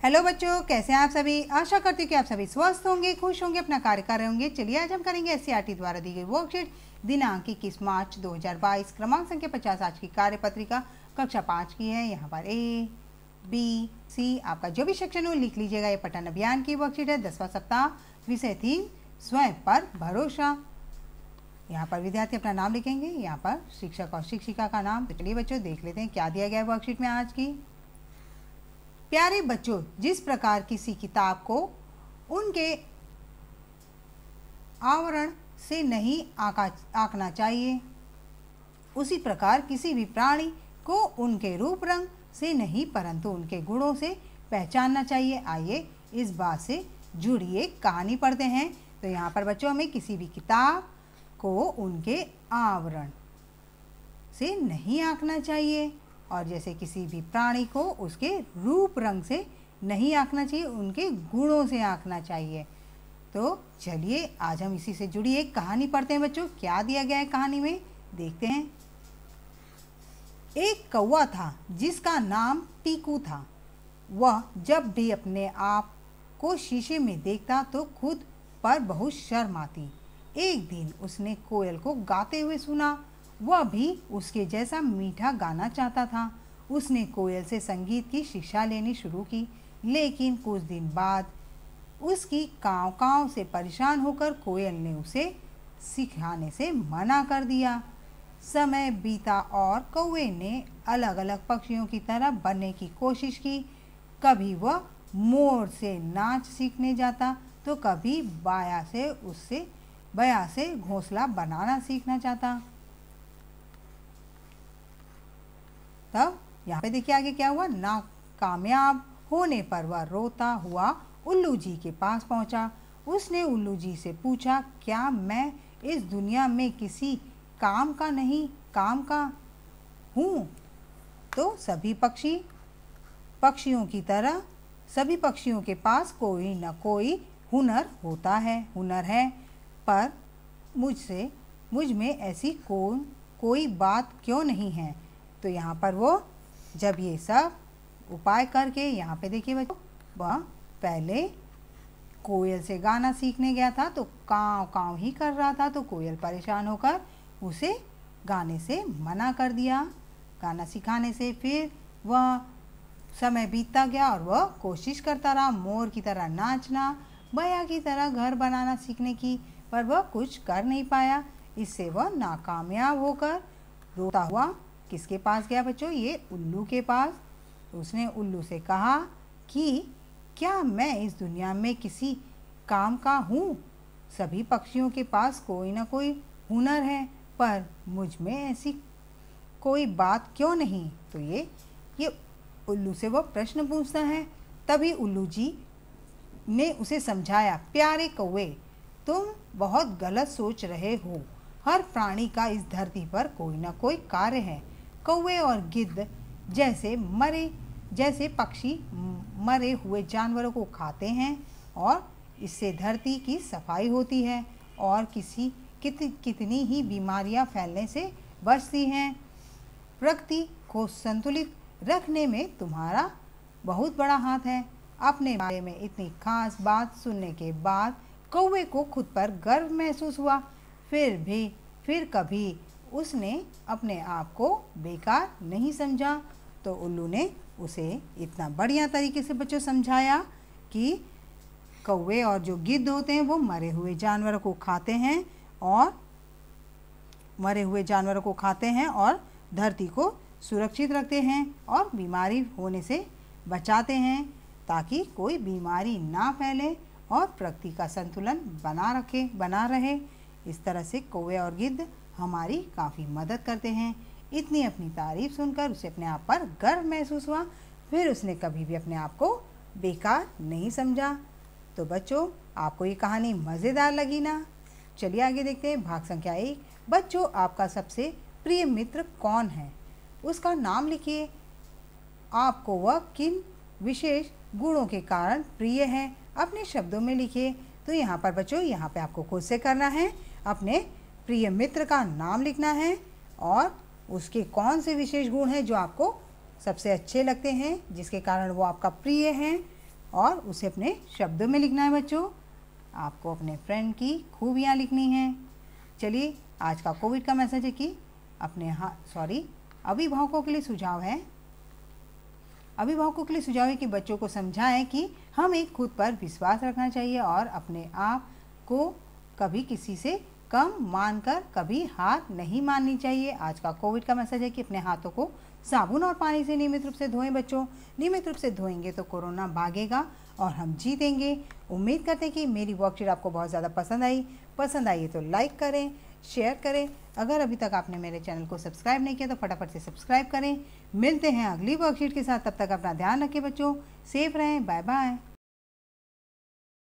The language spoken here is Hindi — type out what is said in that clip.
हेलो बच्चों, कैसे हैं आप सभी। आशा करती हूँ कि आप सभी स्वस्थ होंगे, खुश होंगे, अपना कार्य कर रहे होंगे। चलिए आज हम करेंगे एससीईआरटी द्वारा दी गई वर्कशीट दिनांक 21 मार्च 2022 क्रमांक संख्या 50 आज की कार्यपत्रिका कक्षा 5 की है। यहाँ पर ए बी सी आपका जो भी सेक्शन हो लिख लीजिएगा। ये पठन अभियान की वर्कशीट है। 10वां सप्ताह, विषय थी स्वयं पर भरोसा। यहाँ पर विद्यार्थी अपना नाम लिखेंगे, यहाँ पर शिक्षक और शिक्षिका का नाम। तो चलिए बच्चों देख लेते हैं क्या दिया गया है वर्कशीट में आज की। प्यारे बच्चों, जिस प्रकार किसी किताब को उनके आवरण से नहीं आंकना चाहिए, उसी प्रकार किसी भी प्राणी को उनके रूप रंग से नहीं परंतु उनके गुणों से पहचानना चाहिए। आइए इस बात से जुड़ी एक कहानी पढ़ते हैं। तो यहाँ पर बच्चों हमें किसी भी किताब को उनके आवरण से नहीं आंकना चाहिए, और जैसे किसी भी प्राणी को उसके रूप रंग से नहीं आंकना चाहिए, उनके गुणों से आंकना चाहिए। तो चलिए आज हम इसी से जुड़ी एक कहानी पढ़ते हैं बच्चों। क्या दिया गया है कहानी में देखते हैं। एक कौवा था जिसका नाम पीकू था। वह जब भी अपने आप को शीशे में देखता तो खुद पर बहुत शर्म आती। एक दिन उसने कोयल को गाते हुए सुना। वह भी उसके जैसा मीठा गाना चाहता था। उसने कोयल से संगीत की शिक्षा लेनी शुरू की, लेकिन कुछ दिन बाद उसकी काँव काँव से परेशान होकर कोयल ने उसे सिखाने से मना कर दिया। समय बीता और कौवे ने अलग अलग पक्षियों की तरह बनने की कोशिश की। कभी वह मोर से नाच सीखने जाता तो कभी बया से घोंसला बनाना सीखना चाहता। तब यहाँ पे देखिए आगे क्या हुआ। नाकामयाब होने पर वह रोता हुआ उल्लू जी के पास पहुँचा। उसने उल्लू जी से पूछा, क्या मैं इस दुनिया में किसी काम का हूँ? तो सभी पक्षियों की तरह सभी पक्षियों के पास कोई न कोई हुनर है, पर मुझ में ऐसी कोई बात क्यों नहीं है? तो यहाँ पर वो जब ये सब उपाय करके, यहाँ पे देखिए बच्चों, वह पहले कोयल से गाना सीखने गया था तो काँव काँव ही कर रहा था। तो कोयल परेशान होकर उसे गाने से मना कर दिया, गाना सिखाने से। फिर वह समय बीतता गया और वह कोशिश करता रहा मोर की तरह नाचना, बया की तरह घर बनाना सीखने की, पर वह कुछ कर नहीं पाया। इससे वह नाकामयाब होकर रोता हुआ किसके पास गया बच्चों? ये उल्लू के पास। उसने उल्लू से कहा कि क्या मैं इस दुनिया में किसी काम का हूँ? सभी पक्षियों के पास कोई ना कोई हुनर है, पर मुझ में ऐसी कोई बात क्यों नहीं? तो ये उल्लू से वह प्रश्न पूछता है। तभी उल्लू जी ने उसे समझाया, प्यारे कौवे, तुम बहुत गलत सोच रहे हो। हर प्राणी का इस धरती पर कोई ना कोई कार्य है। कौवे और गिद्ध जैसे पक्षी मरे हुए जानवरों को खाते हैं और इससे धरती की सफाई होती है और कितनी ही बीमारियां फैलने से बचती हैं। प्रकृति को संतुलित रखने में तुम्हारा बहुत बड़ा हाथ है। अपने बारे में इतनी खास बात सुनने के बाद कौवे को खुद पर गर्व महसूस हुआ। फिर कभी उसने अपने आप को बेकार नहीं समझा। तो उल्लू ने उसे इतना बढ़िया तरीके से बच्चों समझाया कि कौवे और जो गिद्ध होते हैं वो मरे हुए जानवरों को खाते हैं और धरती को सुरक्षित रखते हैं और बीमारी होने से बचाते हैं, ताकि कोई बीमारी ना फैले और प्रकृति का संतुलन बना रहे। इस तरह से कौवे और गिद्ध हमारी काफ़ी मदद करते हैं। इतनी अपनी तारीफ सुनकर उसे अपने आप पर गर्व महसूस हुआ। फिर उसने कभी भी अपने आप को बेकार नहीं समझा। तो बच्चों, आपको ये कहानी मज़ेदार लगी ना? चलिए आगे देखते हैं भाग संख्या 1। बच्चों, आपका सबसे प्रिय मित्र कौन है? उसका नाम लिखिए। आपको वह किन विशेष गुणों के कारण प्रिय है, अपने शब्दों में लिखिए। तो यहाँ पर बच्चों, यहाँ पे आपको खुद से करना है। अपने प्रिय मित्र का नाम लिखना है और उसके कौन से विशेष गुण हैं जो आपको सबसे अच्छे लगते हैं, जिसके कारण वो आपका प्रिय हैं, और उसे अपने शब्दों में लिखना है बच्चों। आपको अपने फ्रेंड की खूबियाँ लिखनी हैं। चलिए, आज का कोविड का मैसेज है कि अभिभावकों के लिए सुझाव है। अभिभावकों के लिए सुझाव है कि बच्चों को समझाएं कि हमें खुद पर विश्वास रखना चाहिए और अपने आप को कभी किसी से कम मानकर कभी हार नहीं माननी चाहिए। आज का कोविड का मैसेज है कि अपने हाथों को साबुन और पानी से नियमित रूप से धोएं बच्चों। नियमित रूप से धोएंगे तो कोरोना भागेगा और हम जीतेंगे। उम्मीद करते हैं कि मेरी वर्कशीट आपको बहुत ज़्यादा पसंद आई है तो लाइक करें, शेयर करें। अगर अभी तक आपने मेरे चैनल को सब्सक्राइब नहीं किया तो फटाफट से सब्सक्राइब करें। मिलते हैं अगली वर्कशीट के साथ, तब तक अपना ध्यान रखें बच्चों, सेफ रहें, बाय बाय।